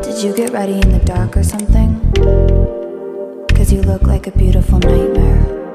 Did you get ready in the dark or something? 'Cause you look like a beautiful nightmare.